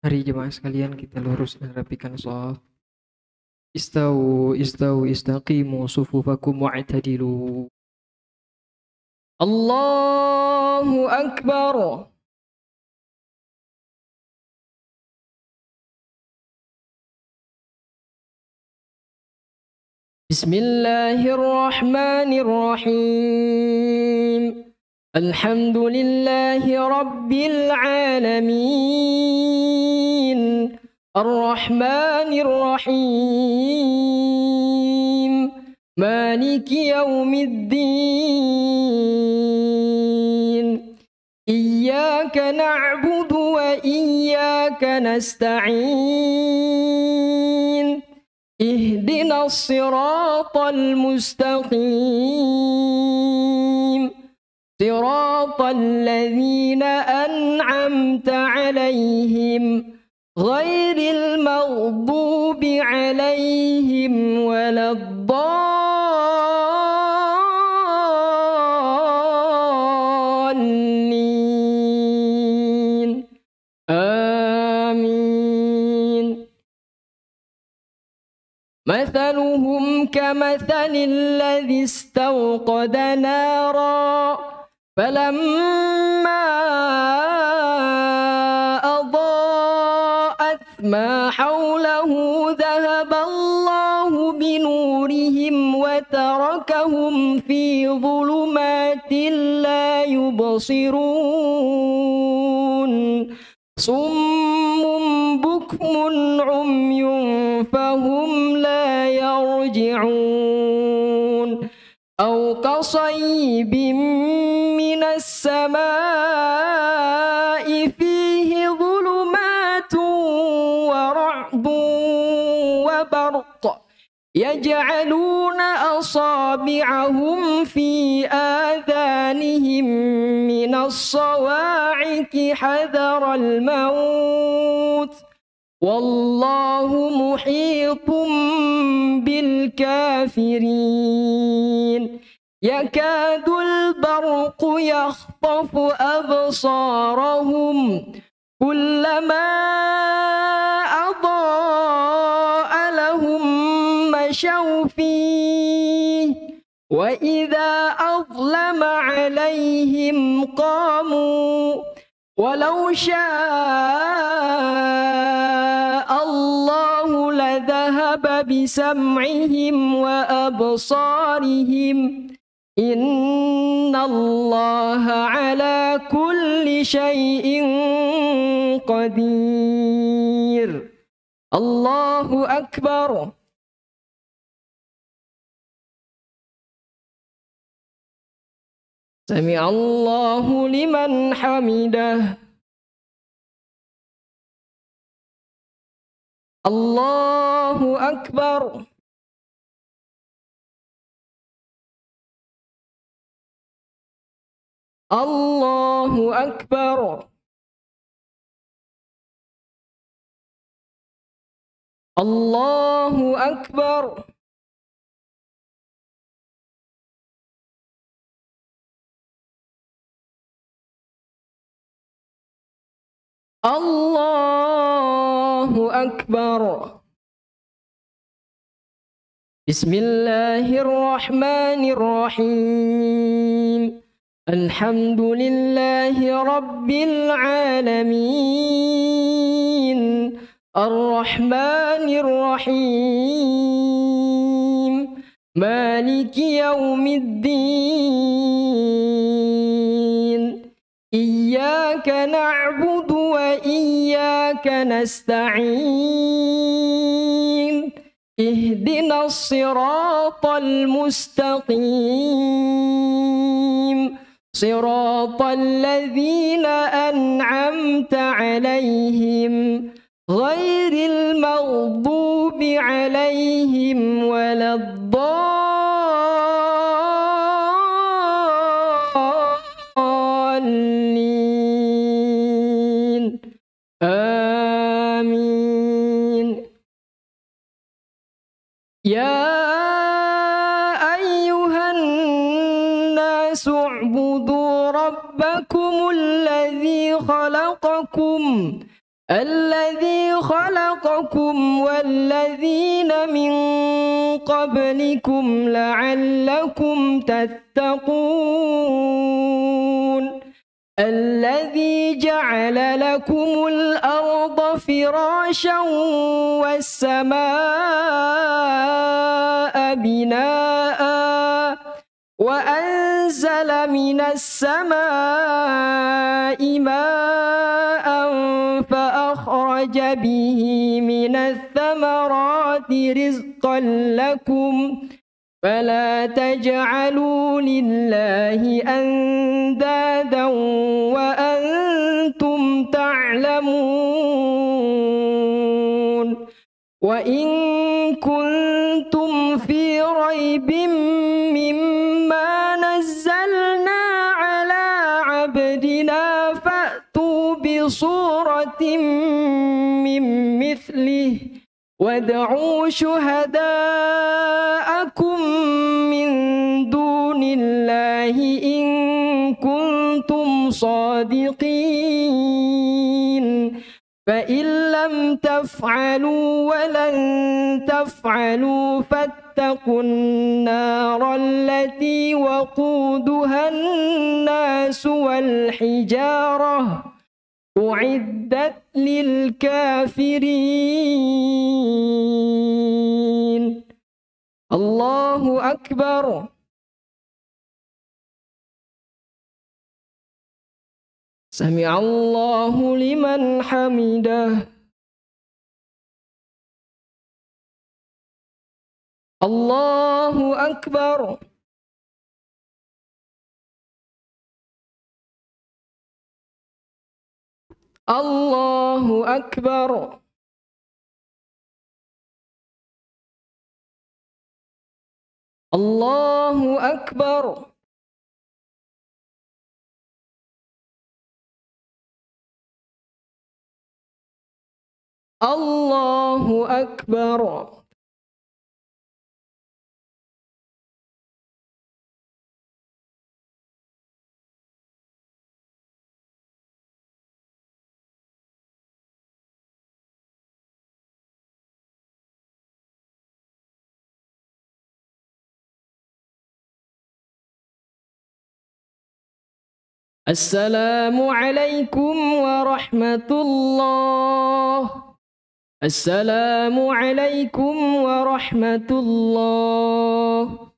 Mari jemaah sekalian kita lurus dan rapikan shaf. Istawu, istawu, istaqimu sufufakum wa'tadilu. Allahu Akbar. Bismillahirrahmanirrahim. Alhamdulillahi rabbil alamin. Ar-Rahmanir Rahim. Maliki yaumiddin. Iyyaka na'budu wa iyyaka nasta'in. Ihdinas siratal mustaqim. Siratal ladzina an'amta 'alaihim ghairil maghdubi 'alaihim waladdallin. Amin. Mathaluhum kamathalil ladzi istawqada nara falamma adaa'at ma hawlahu dhahaba Allahu binurihim wa tarakahum fi dhulumatin la yubsirun. Summun bukmun umyun fahum la yarji'un. Aw kasayyibin minas samaa'i fihi dhulumatun wa ra'dun wa barq yaj'aluna asabi'ahum fi adhanihim minas sawa'iqi hadaral maut. Wallahu muhitum bil kafirin. Yakadul barqu yakhtafu absarahum kullama adaa'a lahum mashaw fihi wa idza azlama 'alayhim qamu walau syaa'a Allahu ladhahaba bisam'ihim wa absarihim. Innallaha 'ala kulli syai'in qadir. Allahu Akbar. Sami'allahu liman hamidah. Allahu Akbar. Allahu Akbar. Allahu Akbar. Allahu Akbar. Bismillahirrahmanirrahim. Alhamdulillahi rabbil alamin. Ar-Rahmanir Rahim. Maliki yaumiddin. Iyyaka na'budu wa iyyaka nasta'in. Ihdinas siratal mustaqim. Siratal ladzina an'amta 'alaihim ghairil maghdubi 'alaihim waladdallin. Amin. Ya ayyuhan nasu u'budu rabbakumul ladzi khalaqakum الذي خلقكم والذين من قبلكم لعلكم تتقون الذي جعل لكم الأرض فراشا والسماء بناء وأنزل من السماء ماء فأخرج به من الثمرات رزقا لكم فلا تجعلوا لله أندادا وأنتم تعلمون وإن كنتم في ريب مما نزلنا على عبدنا فأتوا بصورة من مثله وادعوا شهداءكم من دون الله إن كنتم صادقين فإن لم تفعلوا ولن تفعلوا فاتقوا النار التي وقودها الناس والحجارة أعدت للكافرين. الله أكبر. سمع الله لمن حمده. الله أكبر. الله أكبر. الله أكبر. الله أكبر. السلام عليكم ورحمة الله. السلام عليكم ورحمة الله.